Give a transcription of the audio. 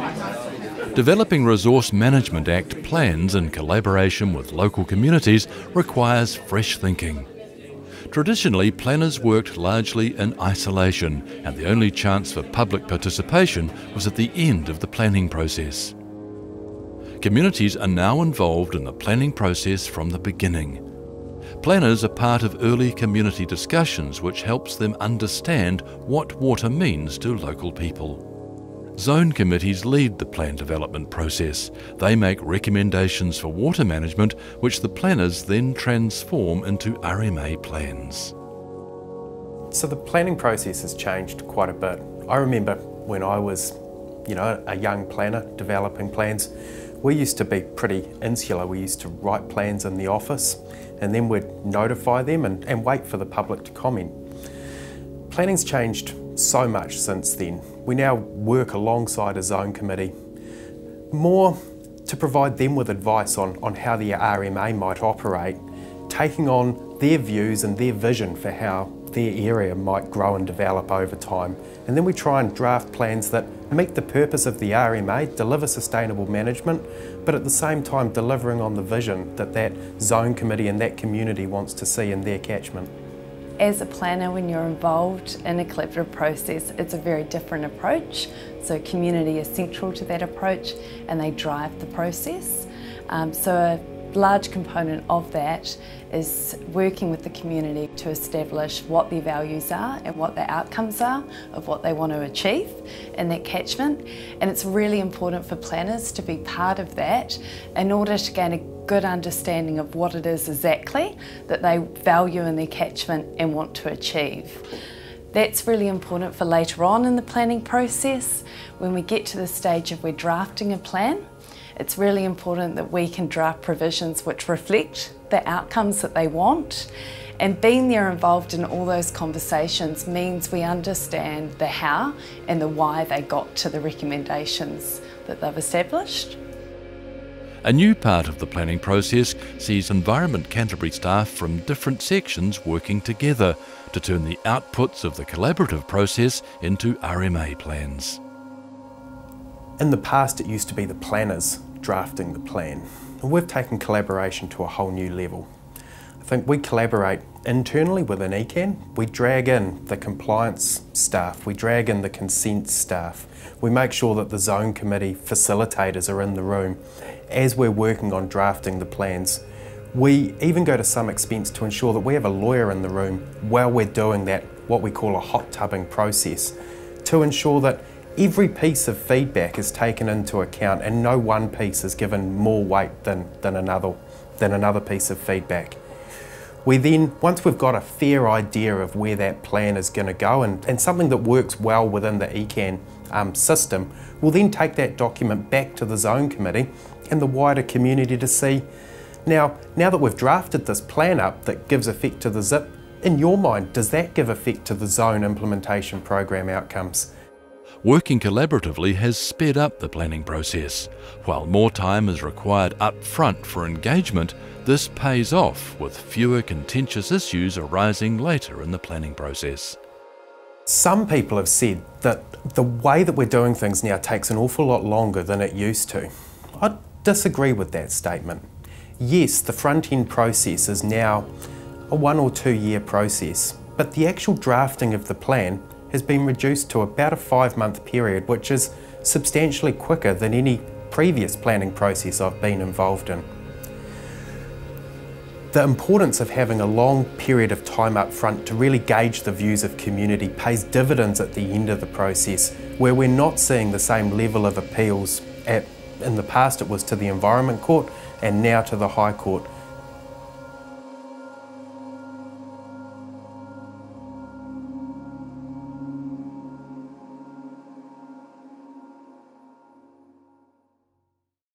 Developing Resource Management Act plans in collaboration with local communities requires fresh thinking. Traditionally, planners worked largely in isolation, and the only chance for public participation was at the end of the planning process. Communities are now involved in the planning process from the beginning. Planners are part of early community discussions, which helps them understand what water means to local people. Zone committees lead the plan development process. They make recommendations for water management, which the planners then transform into RMA plans. So the planning process has changed quite a bit. I remember when I was, a young planner developing plans, we used to be pretty insular. We used to write plans in the office and then we'd notify them and wait for the public to comment. Planning's changed so much since then. We now work alongside a zone committee, more to provide them with advice on how the RMA might operate, taking on their views and their vision for how their area might grow and develop over time. And then we try and draft plans that meet the purpose of the RMA, deliver sustainable management, but at the same time delivering on the vision that that zone committee and that community wants to see in their catchment. As a planner, when you're involved in a collaborative process, it's a very different approach. So community is central to that approach and they drive the process. So a large component of that is working with the community to establish what their values are and what the outcomes are of what they want to achieve in that catchment. And it's really important for planners to be part of that in order to gain a good understanding of what it is exactly that they value in their catchment and want to achieve. That's really important for later on in the planning process. When we get to the stage of we're drafting a plan, it's really important that we can draft provisions which reflect the outcomes that they want. And being there involved in all those conversations means we understand the how and the why they got to the recommendations that they've established. A new part of the planning process sees Environment Canterbury staff from different sections working together to turn the outputs of the collaborative process into RMA plans. In the past, it used to be the planners drafting the plan. And we've taken collaboration to a whole new level. I think we collaborate internally within ECAN. We drag in the compliance staff, we drag in the consent staff. We make sure that the zone committee facilitators are in the room as we're working on drafting the plans. We even go to some expense to ensure that we have a lawyer in the room while we're doing that, what we call a hot tubbing process, to ensure that every piece of feedback is taken into account and no one piece is given more weight than another piece of feedback. We then, once we've got a fair idea of where that plan is going to go and something that works well within the ECAN system, we'll then take that document back to the zone committee and the wider community to see, now that we've drafted this plan up that gives effect to the ZIP, in your mind, does that give effect to the zone implementation program outcomes? Working collaboratively has sped up the planning process. While more time is required up front for engagement, this pays off with fewer contentious issues arising later in the planning process. Some people have said that the way that we're doing things now takes an awful lot longer than it used to. I disagree with that statement. Yes, the front-end process is now a 1 or 2 year process, but the actual drafting of the plan has been reduced to about a 5-month period, which is substantially quicker than any previous planning process I've been involved in. The importance of having a long period of time up front to really gauge the views of community pays dividends at the end of the process, where we're not seeing the same level of appeals in the past it was to the Environment Court and now to the High Court.